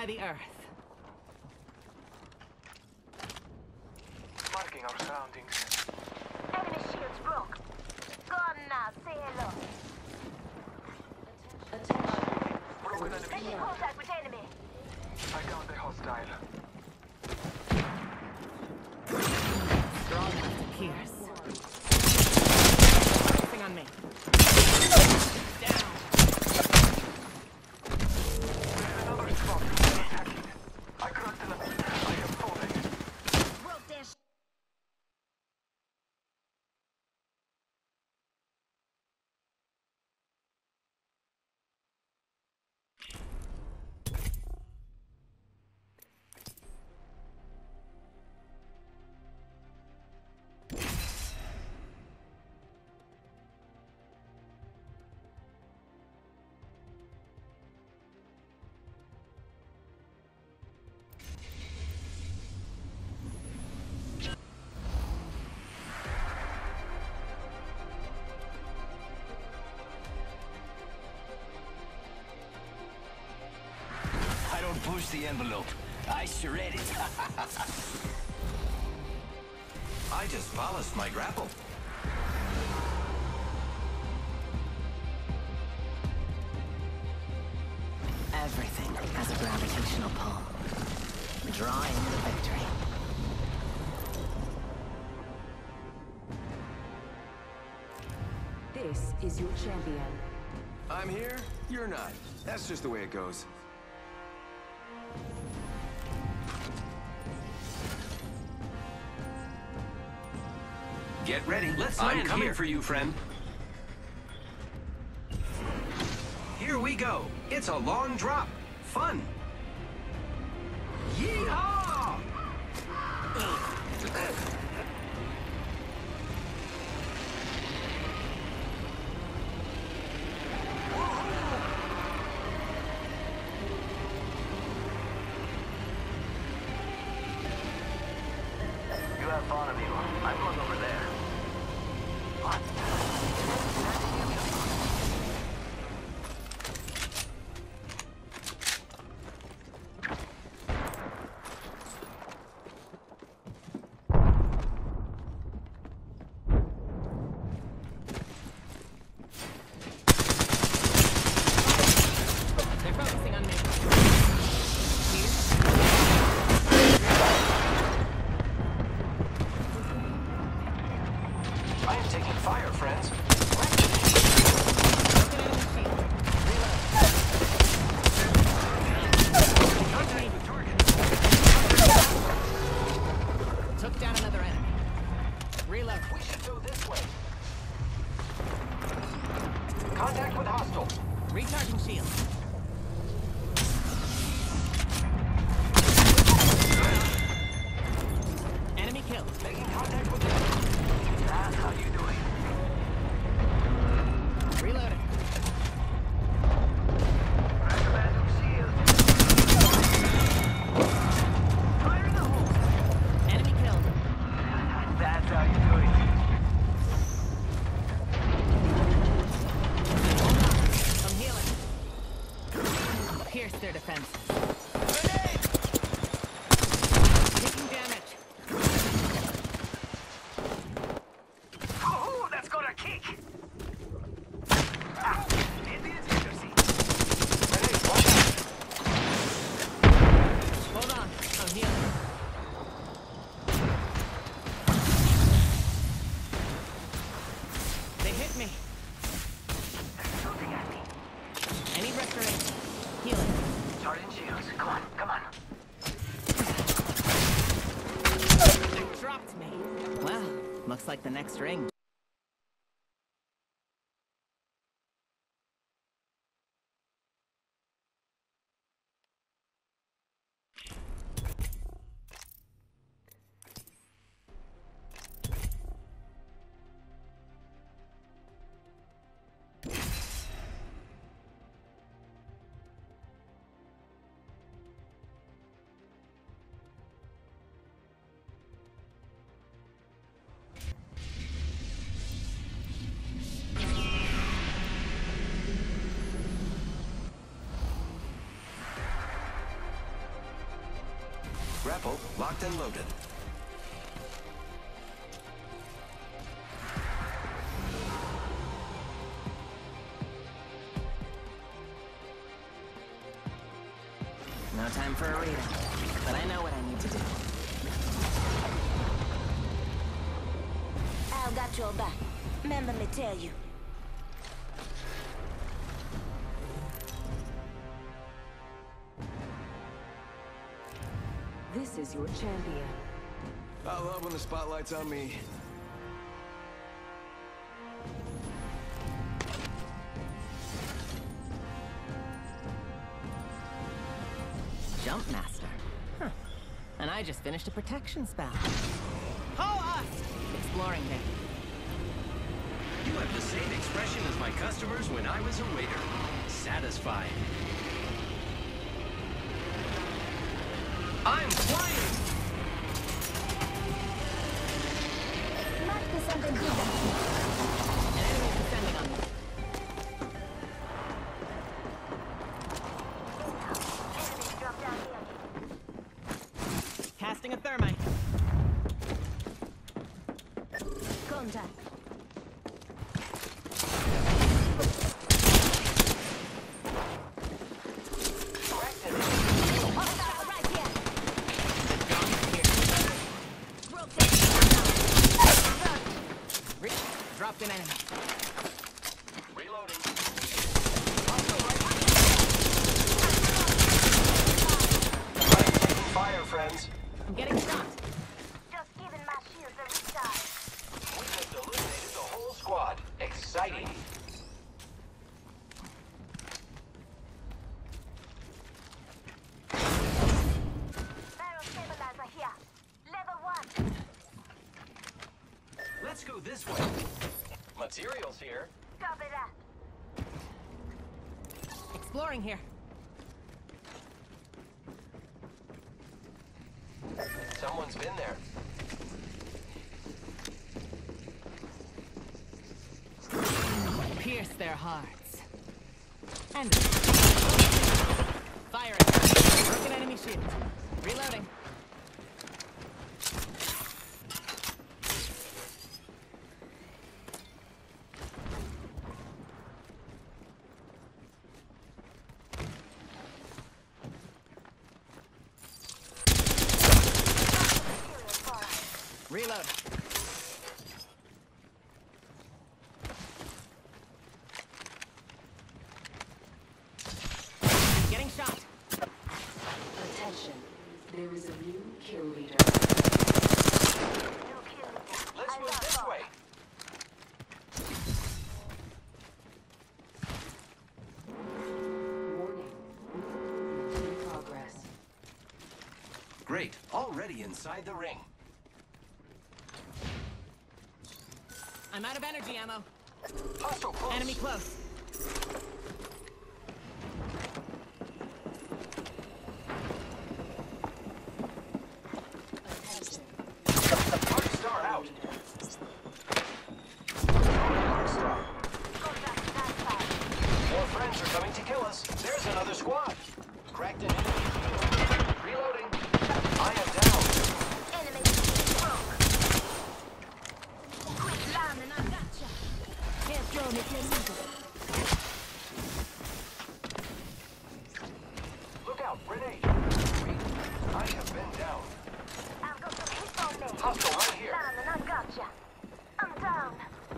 Purify the earth. Marking our surroundings. Enemy shields broke. Gone now, say hello. Broken enemy. Making contact with enemy. I count a hostile. Strong enough to pierce. Focusing on me. Down. Another squad attacking. I cracked them. I am falling. Broke their I don't push the envelope. I shred it. I just polished my grapple. Everything has a gravitational pull. Drawing the victory. This is your champion. I'm here, you're not. That's just the way it goes. Get ready. I'm coming for you, friend. Here we go. It's a long drop. Fun. Yeehaw! You have fun, amigo. I'm going over there. What? They're focusing on me. I am taking fire, friends. Broken enemy shield. Contact with target. Took down another enemy. Reload. We should go this way. Contact with hostile. Recharging shield. Enemy killed. Making contact with That's how you do it. Reloading. Random shield. Fire in the hole. Enemy killed. That's how you do it. I'm healing. Pierce their defense. Taking damage. Oh, that's got a kick. Ah, Indians interesting. Hold on. I'm healing. They hit me. They're shooting at me. I need restoration. Healing. Charging shields. Come on, come on. They dropped me. Well, looks like the next ring. grapple locked and loaded. No time for a readout, but I know what I need to do. Al got your back. Remember me tell you. This is your champion. I love when the spotlight's on me. Jump Master. Huh. And I just finished a protection spell. Ho us! Exploring there. You have the same expression as my customers when I was a waiter. Satisfied. I'm flying! Must be something good. An enemy is descending on me. Enemies drop down here. Casting a thermite. Contact. Hostile right here. Broke it. Dropped an enemy. Reloading. Taking fire, friends. I'm getting shot. Just giving my shields a recharge. We just eliminated the whole squad. Exciting. Barrel stabilizer here. Level 1. Let's go this way. Materials here. Copy that. Exploring here. Someone's been there. Pierce their hearts. And firing. Broken enemy shield. Reloading. Serious for us. Reload. Getting shot. Attention. There is a new kill leader. New kill leader. Let's I move love this both. way. Warning. Movement in progress. Great. Already inside the ring. I'm out of energy ammo. Hostile close. Enemy close. Attention. Dark Star out. Dark Star. Contact that side. More friends are coming to kill us. There's another squad. Cracked an enemy shield. Reloading. I am down. Enemy broke. Quick land and I gotcha. Can't throw me till Look out, grenade. I have been down. I've got some hits on me. Hostile right here. Land and I gotcha. I'm down.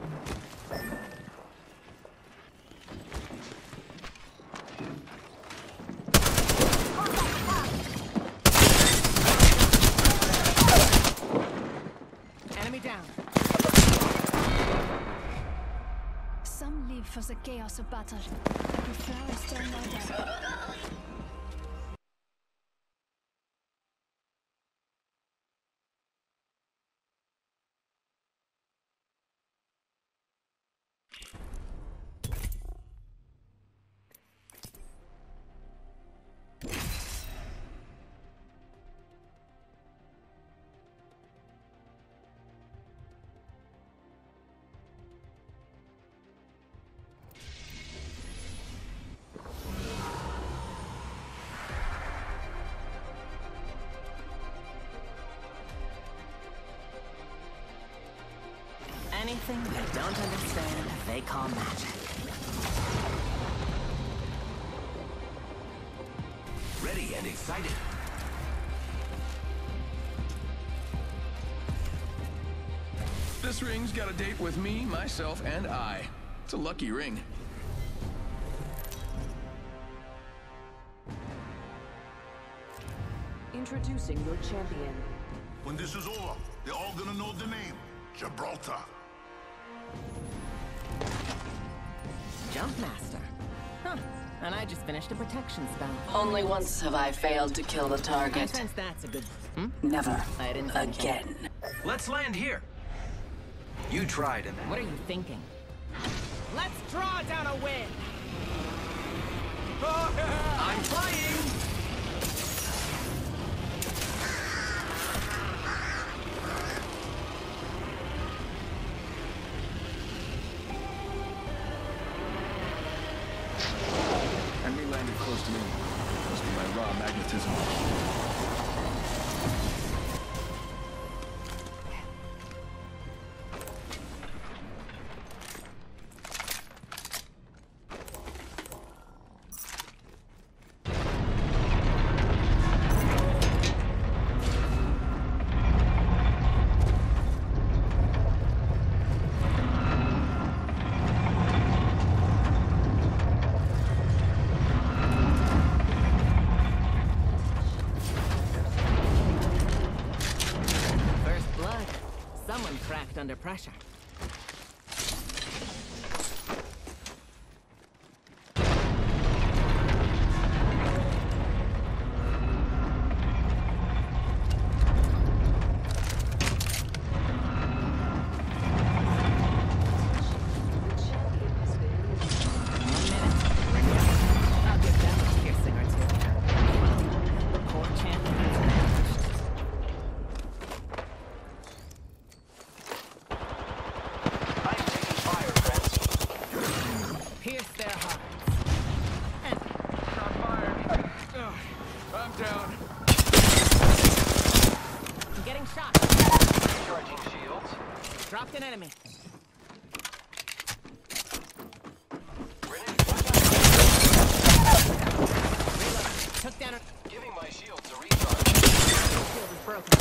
Enemy down. Some live for the chaos of battle. The flowers turn other. anything they don't understand, they call magic. Ready and excited. This ring's got a date with me, myself, and I. It's a lucky ring. Introducing your champion. When this is over, they're all gonna know the name. Gibraltar. Jumpmaster. Huh. And I just finished a protection spell. Only once have I failed to kill the I target. sense that's a good... Never I didn't think again. Let's land here. You tried and What are you thinking? Let's draw down a win! I'm flying! Enemy landed close to me. Must be my raw magnetism. First blood. Someone cracked under pressure. I'll give them a piercing or two. The poor champion is vanished. I'm taking fire, friends. Pierce their hearts. Shot fired. I'm down. I'm getting shot. Charging shields. Dropped an enemy. Grenade. Took down a... Giving my shields a recharge. Shield is broken.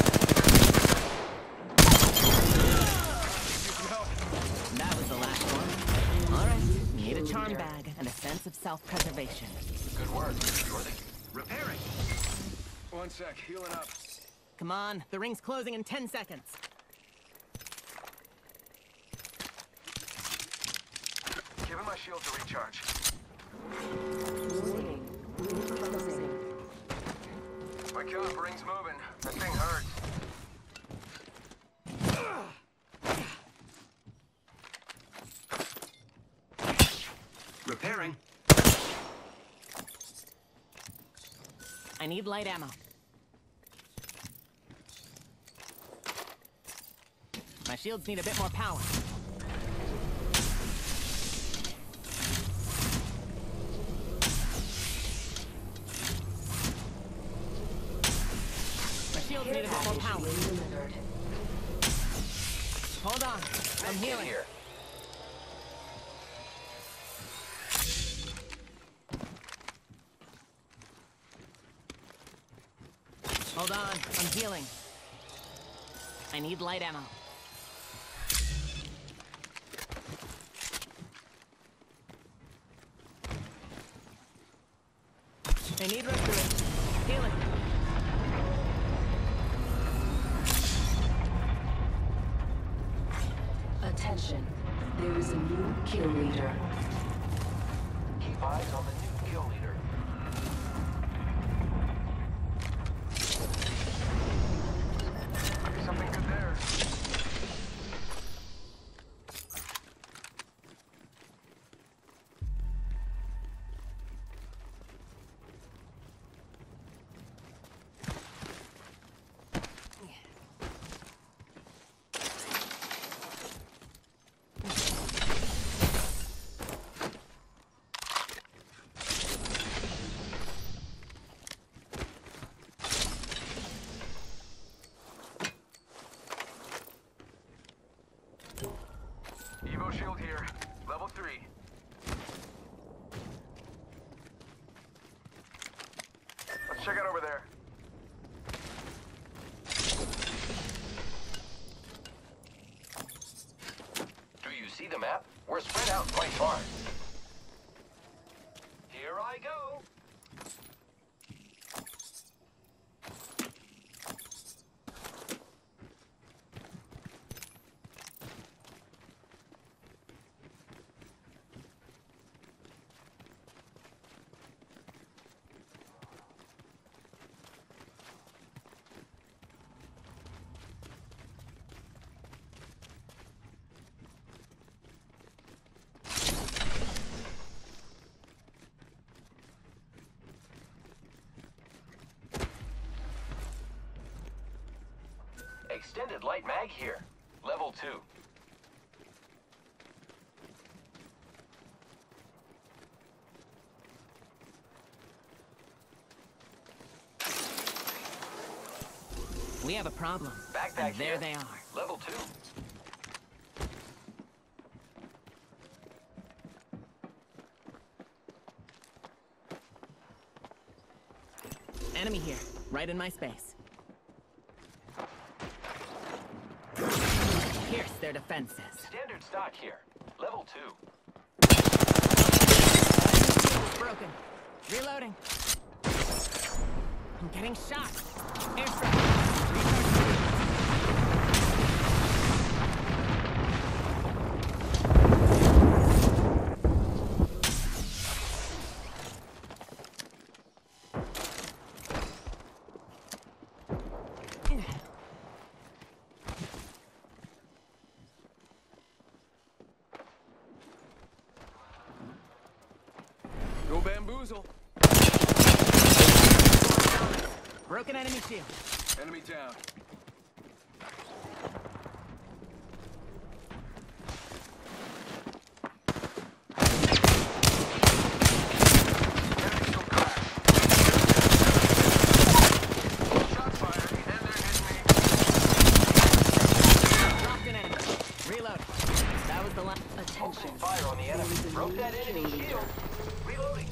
That was the last one. All right. Need a charm bag and a sense of self-preservation. Good work. You're the... Repairing. 1 sec, healing up. Come on. The ring's closing in 10 seconds. Giving my shields a recharge. Warning. Ring closing. Wake up, ring's moving. That thing hurts. Repairing. I need light ammo. My shields need a bit more power. My shields need a bit more power. Delivered. Hold on. I'm Get healing. here. Hold on. I'm healing. I need light ammo. I need restoration. Healing. Attention. There is a new kill leader. Keep eyes on the new kill leader. Something good there. shield here. Level 3. Let's check out over there. Do you see the map? We're spread out quite far. Here I go. Extended light mag here. Level 2. We have a problem. Backpack And there here. they are. Level 2. Enemy here, right in my space. Pierce their defenses. Standard stock here. Level 2. Broken. Reloading. I'm getting shot. Airstrike. Go bamboozle. Broken enemy shield. Enemy down. Shots fired, and they're hitting me. Dropped an enemy. Reload. That was the last. Opening fire on the enemy. Broke that enemy shield. Reloading.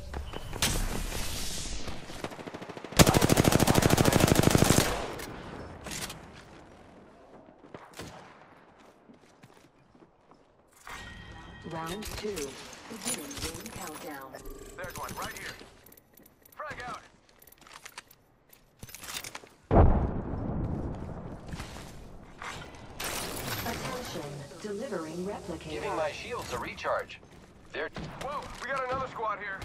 Round 2. Beginning ring countdown. There's one right here. Frag out. Attention. Delivering replicator. Giving my shields a recharge. They're... Whoa, we got another squad here.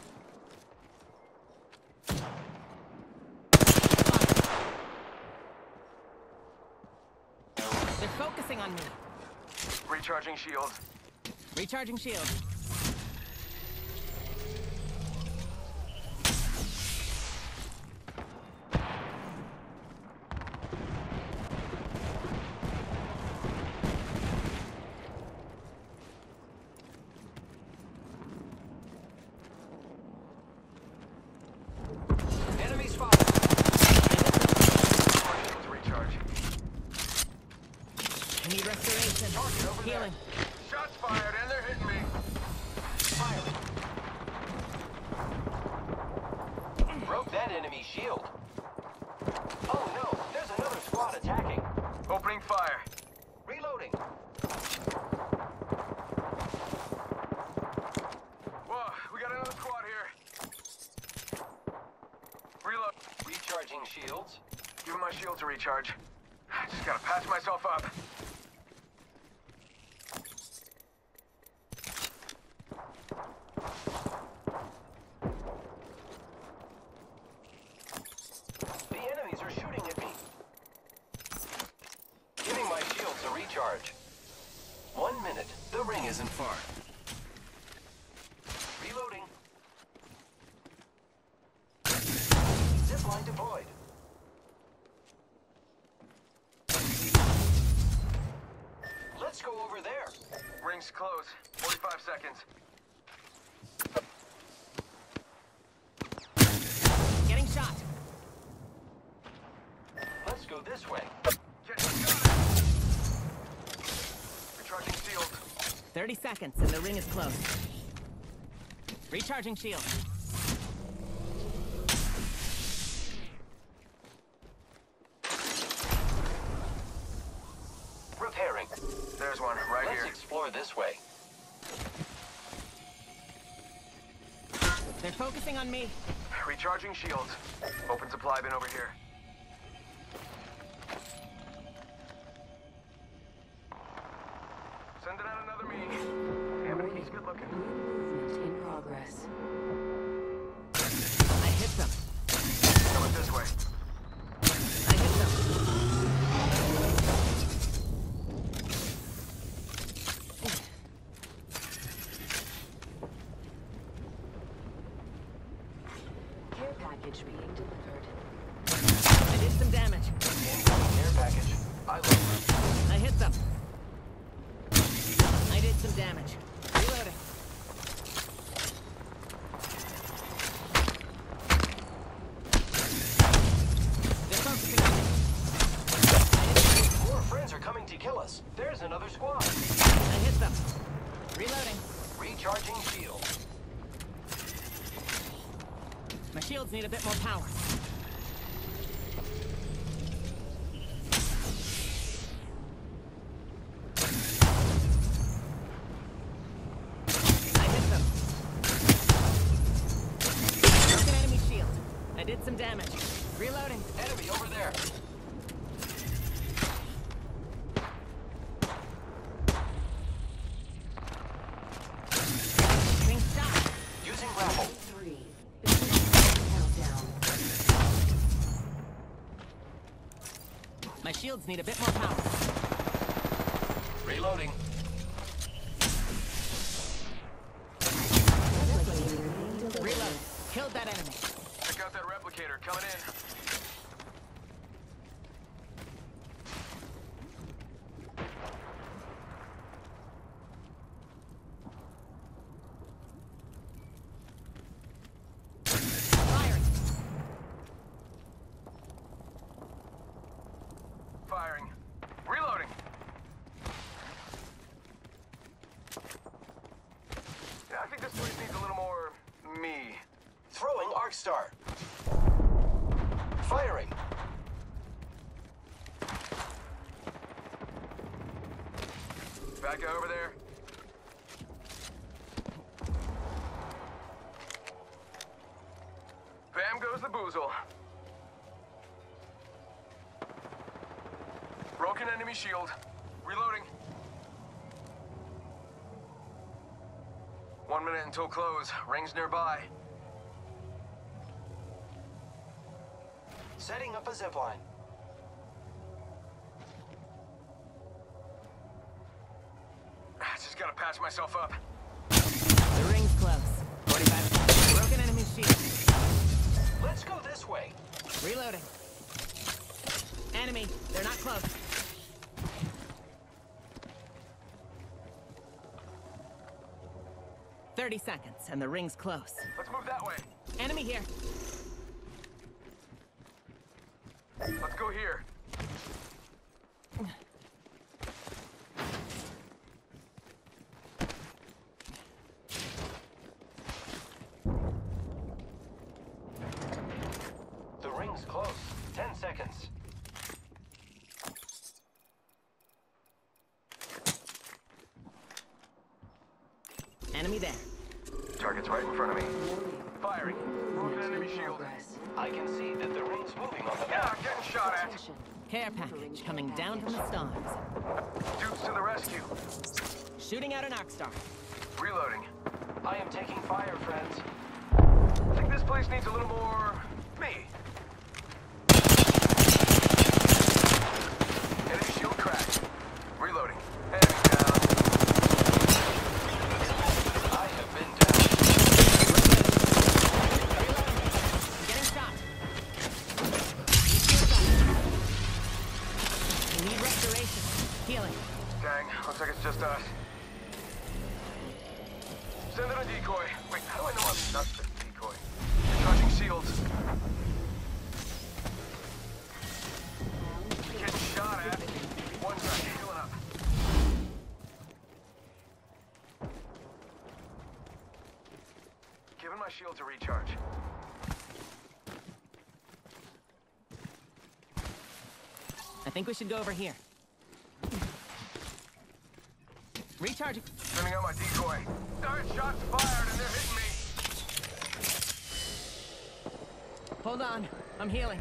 They're focusing on me. Recharging shield. Recharging shield. Enemy spotted. More shields recharge. I need restoration. Target over there. Healing. Shots fired, and they're hitting me. Fire. Broke that enemy shield. Oh no, there's another squad attacking. Opening fire. Reloading. Whoa, we got another squad here. Reload. Recharging shields. Giving my shields a recharge. Just gotta patch myself up. The enemies are shooting at me. Giving my shields a recharge. 1 minute. The ring isn't far. Reloading. Zipline deployed. Let's go over there. Ring's close. 45 seconds. Getting shot. Let's go this way. Getting shot. Recharging shield. 30 seconds and the ring is close. Recharging shield. Repairing. There's one, right Let's here. explore this way. They're focusing on me. Recharging shields. Open supply bin over here. Sending out another me. Damn it, he's good looking. Movement in progress. I hit them. Going this way. I hit them. Care package being delivered. I did some damage. Care package. I love it. I hit them. I did some damage. Reloading. They're focusing on me. More friends are coming to kill us. There's another squad. I hit them. Reloading. Recharging shield. My shields need a bit more power. I hit them. Broken enemy shield. I did some damage. Reloading. Enemy over there. Being shot. Using grapple. 3. Countdown. My shields need a bit more power. Reloading. Reload. Killed that enemy. Check out that replicator coming in. Firing. Firing. Reloading. Yeah, I think this place needs a little more me. Throwing arc star. Firing. Bad guy over there. Bam goes the boozle. Broken enemy shield. Reloading. 1 minute until close. Rings nearby. Setting up a zipline. Just gotta patch myself up. The ring's close. 45. Broken enemy shield. Let's go this way. Reloading. Enemy. They're not close. "30 seconds, and the ring's close. Let's move that way. Enemy here. Let's go here. The ring's close. 10 seconds. Enemy there. Target's right in front of me. Firing. Broken Movement enemy in shield. progress. I can see that the ring's moving on the Yeah, map. I'm getting shot at. Attention. Care package coming down from the stars. Dukes to the rescue. Shooting out an arc star. Reloading. I am taking fire, friends. I think this place needs a little more me. Enemy shield cracked. Reloading. Enemy down. I have been down. I'm getting shot. I need restoration. Healing. Dang, looks like it's just us. Send in a decoy. Wait, how do I know I'm not the decoy? Charging shields. Getting shot at. 1 second, healing up. shield to recharge. I think we should go over here. Recharging. Sending out my decoy. Darn, shots fired and they're hitting me. Hold on. I'm healing.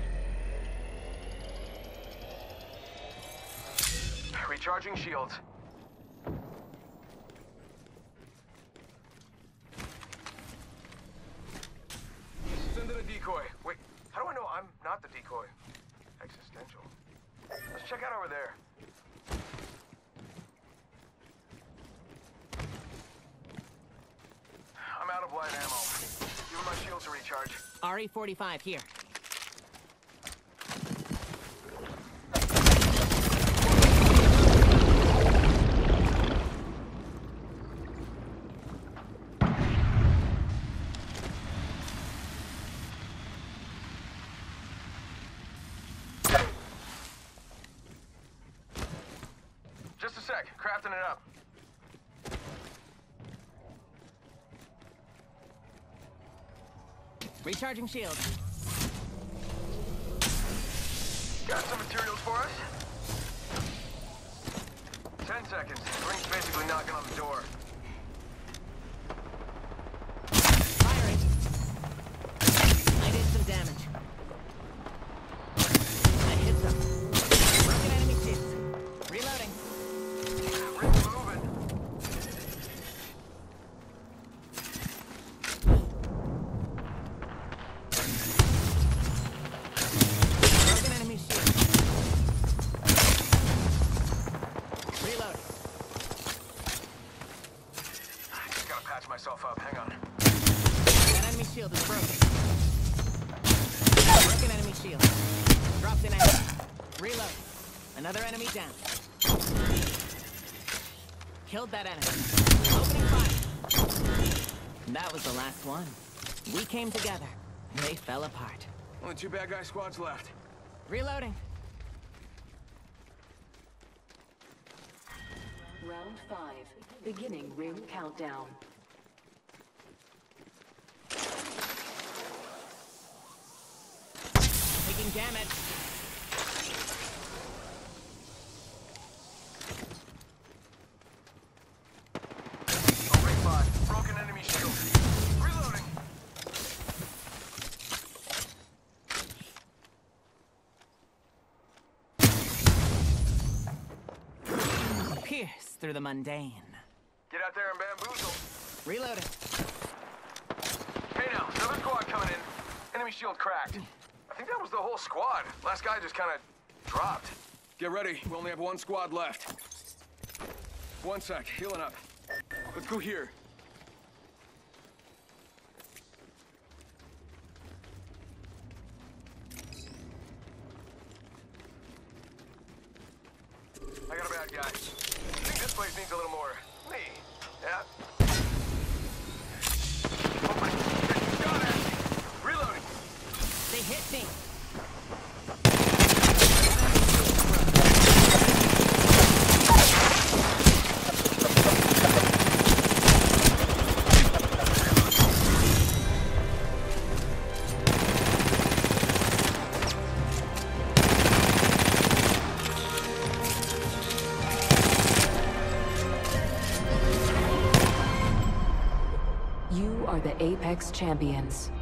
Recharging shields. Send in a decoy. Wait, how do I know I'm not the decoy? Existential. Let's check out over there. I'm out of light ammo. Give me my shield to recharge. RE-45 here. Just a sec, crafting it up. Recharging shield. Got some materials for us? 10 seconds. Ring's basically knocking on the door. Firing. I did some damage. I hit some. Broken enemy shields. Reloading. Ring's moving. Broken enemy shield. Reload. I just gotta patch myself up. Hang on. That enemy shield is broken. Broken enemy shield. Dropped an enemy. Reload. Another enemy down. Killed that enemy. Opening fire. That was the last one. We came together. They fell apart. Only 2 bad guy squads left. Reloading. Round 5. Beginning ring countdown. Taking damage. Oh, ring 5. Broken enemy shield. Reloading. Pierce through the mundane. Get out there and bamboozle. Reloading. Hey now, another squad coming in. Enemy shield cracked. I think that was the whole squad. Last guy just kind of dropped. Get ready. We only have 1 squad left. 1 sec. Healing up. Let's go here. I got a bad guy. I think this place needs a little more me. Yeah. Oh my God! Reloading. They hit me. You are the Apex Champions.